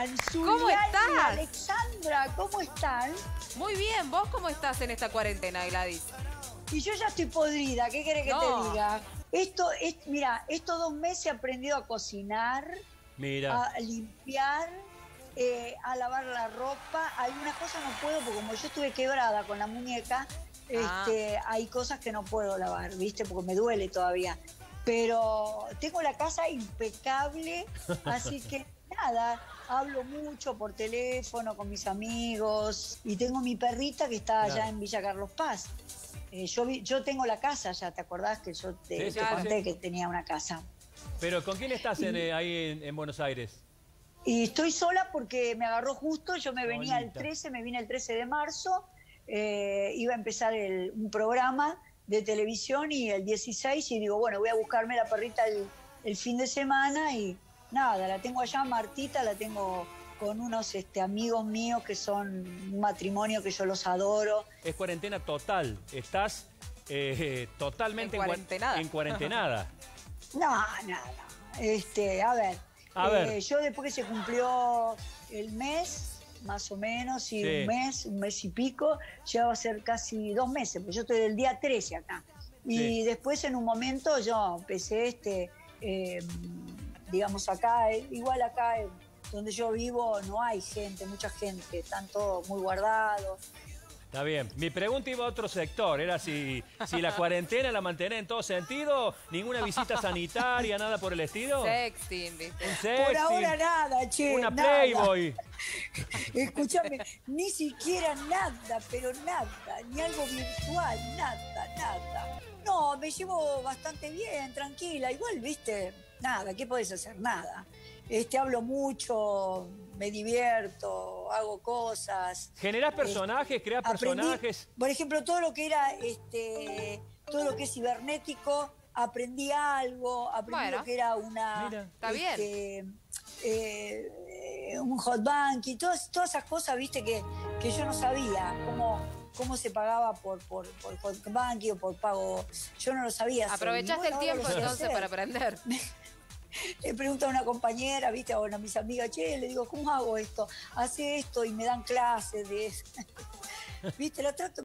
están? ¿Cómo Zuliani y estás? Alexandra, ¿cómo están? Muy bien, ¿vos cómo estás en esta cuarentena, Gladys? Y yo ya estoy podrida, ¿qué querés que te diga? Mira, estos 2 meses he aprendido a cocinar, Mira. a limpiar, a lavar la ropa. Algunas cosas no puedo porque como yo estuve quebrada con la muñeca, hay cosas que no puedo lavar, ¿viste? Porque me duele todavía. Pero tengo la casa impecable, así que nada, hablo mucho por teléfono con mis amigos y tengo mi perrita que está allá en Villa Carlos Paz. Yo tengo la casa ya, ¿te acordás que yo te conté que tenía una casa? Pero ¿con quién estás ahí en Buenos Aires? Y estoy sola porque me agarró justo, yo me venía el 13, me vine el 13 de marzo, iba a empezar un programa de televisión y el 16 y digo, bueno, voy a buscarme la perrita el fin de semana y nada, la tengo allá, Martita, la tengo con unos amigos míos que son un matrimonio que yo los adoro. Es cuarentena total, estás totalmente en cuarentenada. No, nada. A ver, yo después que se cumplió el mes, más o menos, y un mes y pico, ya va a ser casi 2 meses, porque yo estoy del día 13 acá. Y después en un momento yo empecé digamos acá, igual acá donde yo vivo no hay gente, mucha gente, están todos muy guardados. Está bien. Mi pregunta iba a otro sector, era si la cuarentena la mantenés en todo sentido, ninguna visita sanitaria, nada por el estilo. Sexting, ¿viste? Un sexting. Por ahora nada, che. Una nada. Playboy. Escúchame, ni siquiera nada, pero nada, ni algo virtual, nada. No, me llevo bastante bien, tranquila, igual, viste, nada, ¿qué podés hacer? Nada. Hablo mucho, me divierto, hago cosas. ¿Generás personajes, creás personajes? Por ejemplo, todo lo que era, todo lo que es cibernético, aprendí algo, lo que era está bien. Un hot bank y todas esas cosas, viste, que yo no sabía cómo se pagaba por hot bank o por pago. Yo no lo sabía. Aprovechaste el tiempo entonces para aprender. Le pregunto a una compañera, viste, a mis amigas, che, le digo, ¿cómo hago esto? Hace esto y me dan clases de eso. Viste, la trato